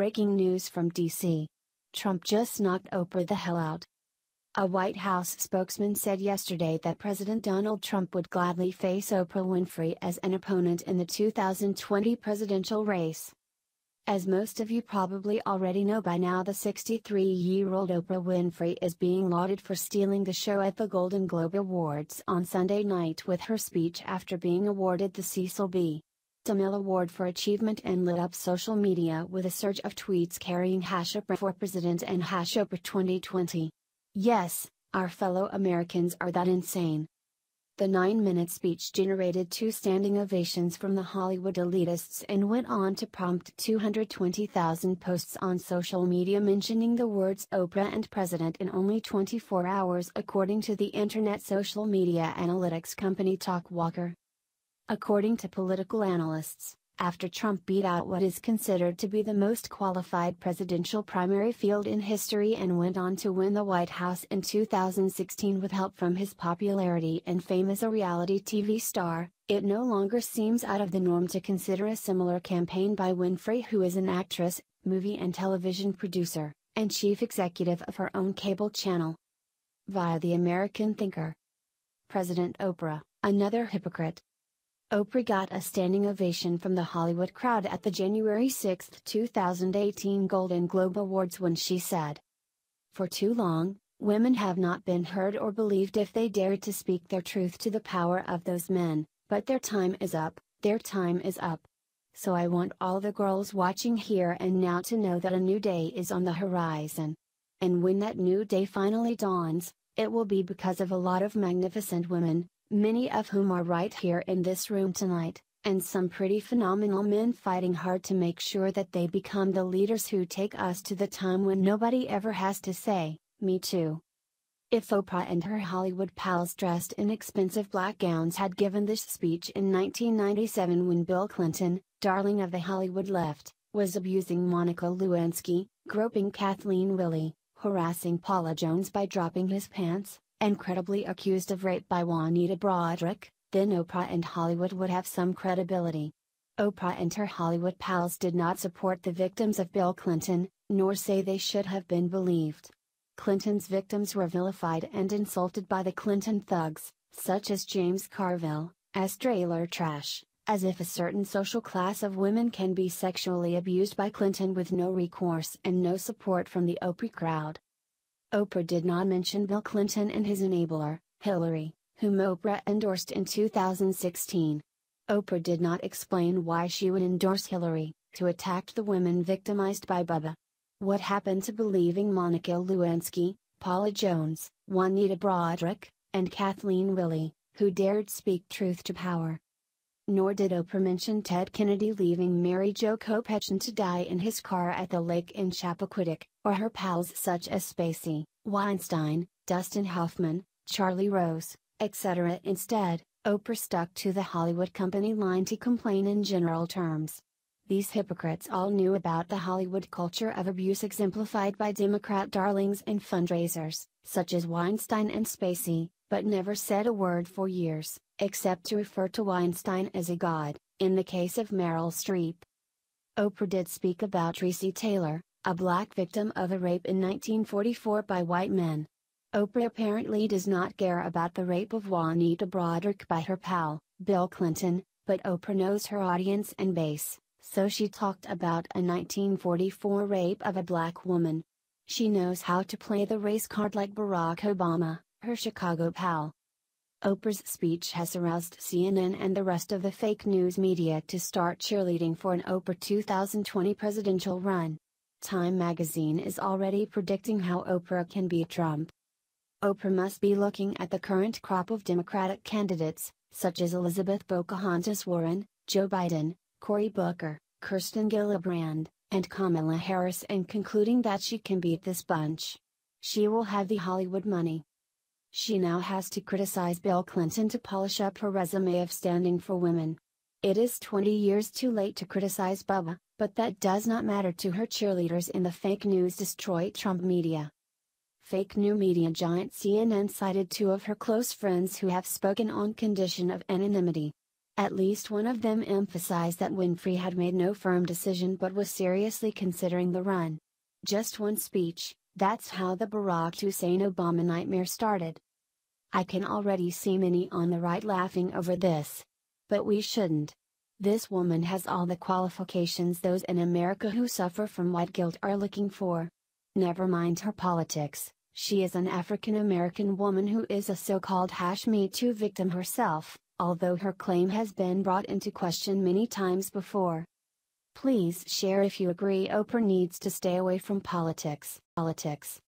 Breaking news from D.C. Trump just knocked Oprah the hell out. A White House spokesman said yesterday that President Donald Trump would gladly face Oprah Winfrey as an opponent in the 2020 presidential race. As most of you probably already know by now, the 63-year-old Oprah Winfrey is being lauded for stealing the show at the Golden Globe Awards on Sunday night with her speech after being awarded the Cecil B. DeMille Award for Achievement, and lit up social media with a surge of tweets carrying #Oprah for President and #Oprah 2020. Yes, our fellow Americans are that insane. The 9-minute speech generated 2 standing ovations from the Hollywood elitists and went on to prompt 220,000 posts on social media mentioning the words Oprah and President in only 24 hours, according to the internet social media analytics company Talkwalker. According to political analysts, after Trump beat out what is considered to be the most qualified presidential primary field in history and went on to win the White House in 2016 with help from his popularity and fame as a reality TV star, it no longer seems out of the norm to consider a similar campaign by Winfrey, who is an actress, movie and television producer, and chief executive of her own cable channel. Via the American Thinker. President Oprah, another hypocrite. Oprah got a standing ovation from the Hollywood crowd at the January 6, 2018 Golden Globe Awards when she said, "For too long, women have not been heard or believed if they dared to speak their truth to the power of those men, but their time is up, their time is up. So I want all the girls watching here and now to know that a new day is on the horizon. And when that new day finally dawns, it will be because of a lot of magnificent women, many of whom are right here in this room tonight, and some pretty phenomenal men fighting hard to make sure that they become the leaders who take us to the time when nobody ever has to say, 'Me too.'" If Oprah and her Hollywood pals dressed in expensive black gowns had given this speech in 1997 when Bill Clinton, darling of the Hollywood left, was abusing Monica Lewinsky, groping Kathleen Willey, harassing Paula Jones by dropping his pants, and credibly accused of rape by Juanita Broderick, then Oprah and Hollywood would have some credibility. Oprah and her Hollywood pals did not support the victims of Bill Clinton, nor say they should have been believed. Clinton's victims were vilified and insulted by the Clinton thugs, such as James Carville, as trailer trash, as if a certain social class of women can be sexually abused by Clinton with no recourse and no support from the Oprah crowd. Oprah did not mention Bill Clinton and his enabler, Hillary, whom Oprah endorsed in 2016. Oprah did not explain why she would endorse Hillary, who attacked the women victimized by Bubba. What happened to believing Monica Lewinsky, Paula Jones, Juanita Broderick, and Kathleen Willey, who dared speak truth to power? Nor did Oprah mention Ted Kennedy leaving Mary Jo Kopechne to die in his car at the lake in Chappaquiddick, or her pals such as Spacey, Weinstein, Dustin Hoffman, Charlie Rose, etc. Instead, Oprah stuck to the Hollywood company line to complain in general terms. These hypocrites all knew about the Hollywood culture of abuse exemplified by Democrat darlings and fundraisers, such as Weinstein and Spacey, but never said a word for years, except to refer to Weinstein as a god, in the case of Meryl Streep. Oprah did speak about Tracy Taylor, a black victim of a rape in 1944 by white men. Oprah apparently does not care about the rape of Juanita Broderick by her pal, Bill Clinton, but Oprah knows her audience and base, so she talked about a 1944 rape of a black woman. She knows how to play the race card like Barack Obama, her Chicago pal. Oprah's speech has aroused CNN and the rest of the fake news media to start cheerleading for an Oprah 2020 presidential run. Time magazine is already predicting how Oprah can beat Trump. Oprah must be looking at the current crop of Democratic candidates, such as Elizabeth Pocahontas Warren, Joe Biden, Cory Booker, Kirsten Gillibrand, and Kamala Harris, and concluding that she can beat this bunch. She will have the Hollywood money. She now has to criticize Bill Clinton to polish up her resume of standing for women. It is 20 years too late to criticize Bubba, but that does not matter to her cheerleaders in the fake news destroy Trump media. Fake news media giant CNN cited 2 of her close friends who have spoken on condition of anonymity. At least one of them emphasized that Winfrey had made no firm decision but was seriously considering the run. Just one speech, that's how the Barack Hussein Obama nightmare started. I can already see many on the right laughing over this. But we shouldn't. This woman has all the qualifications those in America who suffer from white guilt are looking for. Never mind her politics, she is an African American woman who is a so-called #Me Too victim herself, although her claim has been brought into question many times before. Please share if you agree Oprah needs to stay away from politics.